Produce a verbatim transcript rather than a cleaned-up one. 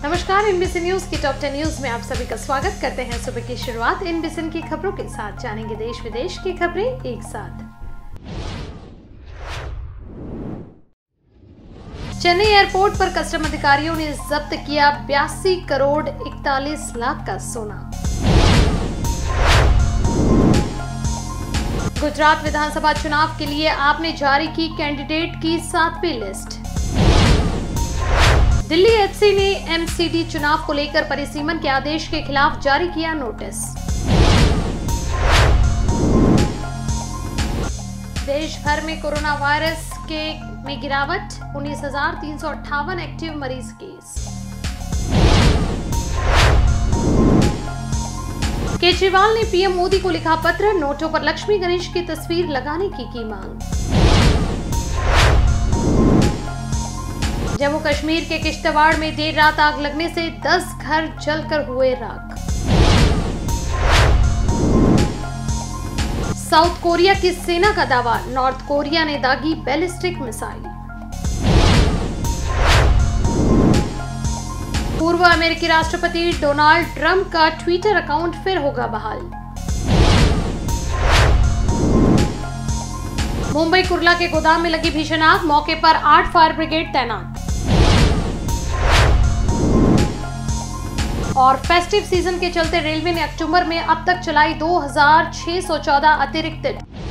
नमस्कार, NBC news की top ten news में आप सभी का स्वागत करते हैं। सुबह की शुरुआत एनबीसी की खबरों के साथ, जानेंगे देश विदेश की खबरें एक साथ। चेन्नई एयरपोर्ट पर कस्टम अधिकारियों ने जब्त किया बयासी करोड़ इकतालीस लाख का सोना। गुजरात विधानसभा चुनाव के लिए आपने जारी की कैंडिडेट की सातवीं लिस्ट। दिल्ली एचसी ने एमसीडी चुनाव को लेकर परिसीमन के आदेश के खिलाफ जारी किया नोटिस। देश भर में कोरोना वायरस के में गिरावट, उन्नीस हजार तीन सौ अट्ठावन एक्टिव मरीज केस। केजरीवाल ने पीएम मोदी को लिखा पत्र, नोटों पर लक्ष्मी गणेश की तस्वीर लगाने की की मांग। जम्मू कश्मीर के किश्तवाड़ में देर रात आग लगने से दस घर जलकर हुए राख। साउथ कोरिया की सेना का दावा, नॉर्थ कोरिया ने दागी बैलिस्टिक मिसाइल। पूर्व अमेरिकी राष्ट्रपति डोनाल्ड ट्रंप का ट्विटर अकाउंट फिर होगा बहाल। मुंबई कुर्ला के गोदाम में लगी भीषण आग, मौके पर आठ फायर ब्रिगेड तैनात। और फेस्टिव सीजन के चलते रेलवे ने अक्टूबर में अब तक चलाई दो हजार छह सौ चौदह अतिरिक्त